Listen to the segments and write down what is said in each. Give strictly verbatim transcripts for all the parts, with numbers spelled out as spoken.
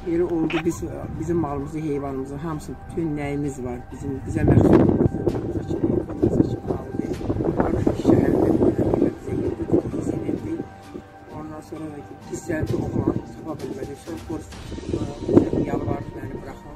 Yeri oldu, biz, bizim malımızı, heyvanımızı, hamısı, bütün nəyimiz var. Bizim, bizə məxsusumuz, Zəki aldı. Artıq şəhərdə bizə yedi, izin etdi. Ondan sonra da ki, hissəli oğlan tapa bilmədik. Sonra polis bizə yalvardı, məni bıraxın.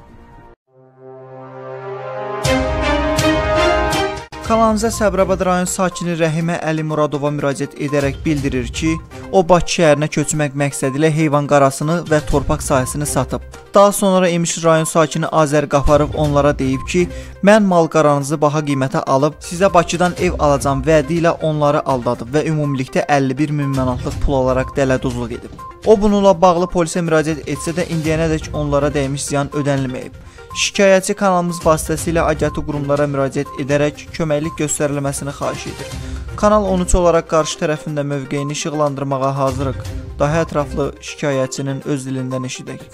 Kanalımıza Səbrabad rayon sakini Rəhimə Əli Muradova müraciət edərək bildirir ki, o Bakı şəhərinə köçmək məqsədi ilə heyvan qarasını və torpaq sahəsini satıb. Daha sonra imiş rayon sakini Azər Qafarov onlara deyib ki, mən mal qaranızı baha qiymətə alıb, sizə Bakıdan ev alacam vədi ilə onları aldadıb və ümumilikdə əlli bir min manatlıq pul alaraq dələduzluq edib. O bununla bağlı polisə müraciət etsə də indiyənədək onlara dəymiş ziyan ödənilməyib. Şikayətçi kanalımız vasitəsilə aidiyyatı qurumlara müraciət edərək köməklik göstərilməsini xahiş edir. Kanal on üç olaraq qarşı tərəfində mövqeyini işıqlandırmağa hazırıq. Daha ətraflı şikayətçinin öz dilindən eşidək.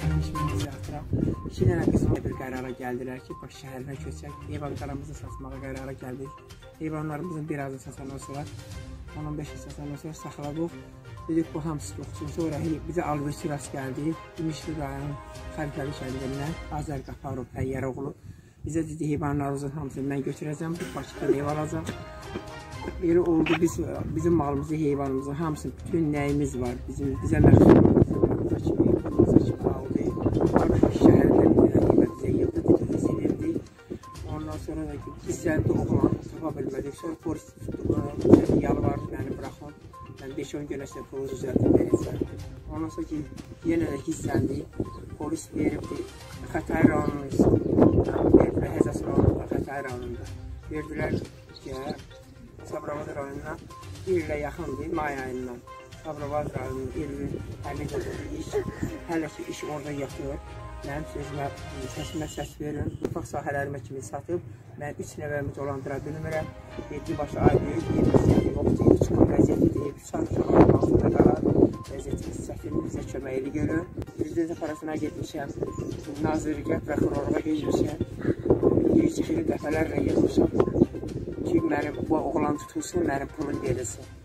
İki dənə qismə bir qərara gəldilər ki, Bakı şəhərinə köçək, heyvan qaramızı satmağa qərara gəldik. Heyvanlarımızın birazı satandan sonra, on on beş satandan sonra saxladıq. Dedik, bu hamısı yoxdur. Sonra bizə alverçi rast gəldi. İmişli rayon Xəlifəli şəhərindən Azər Qafarov Təyyəroğlu. Bizə dedi, heyvanlarımızın hamısını mən götürəcəm, bir Bakıdan ev alacam. Biri oldu, biz, bizim malımızı, heyvanımızı, hamısı, bütün nəyimiz var. Bizim, bizə məxsusumuz, Zəki aldı. Artıq şəhərdə bizə yedi, dedi, izin etdi. Ondan sonra da ki, hissəli oğlan tapa bilmədik. Sonra polis yalvardı, məni bıraxın. Mən beş on gün əslində pulu düzəltib verəcəm. Ondan sonra ki, yenə də hissəndi, polis veribdi. Xətay rayonunda, veriblər Həzəs rayonunda, Xətay rayonunda. Verdilər ki, Səbrabad rayonuna bir ilə yaxındır, may ayından. Səbrabad rayonunun elli həmin iş, hələ ki iş orada yatıyor. Mənim sözümə, səsimə səs verin. Ufaq sahələrimə kimi satıb, mən üç nəvəmi dolandıra bilmirəm. yeddi başı ay böyük, yedi siyahı yoxdur, üç gün vəziyyəti deyib, sadəcə ayın altında qalar. Vəziyyətimiz çəkin, bizə köməkli görür. Prezident aparatına getmişəm, nazirlikə, prokurorluğa getmişəm. yüz iki dəfələrlə yığmışam ki, mənim bu oğlan tutulsun, mənim pulum verilsin.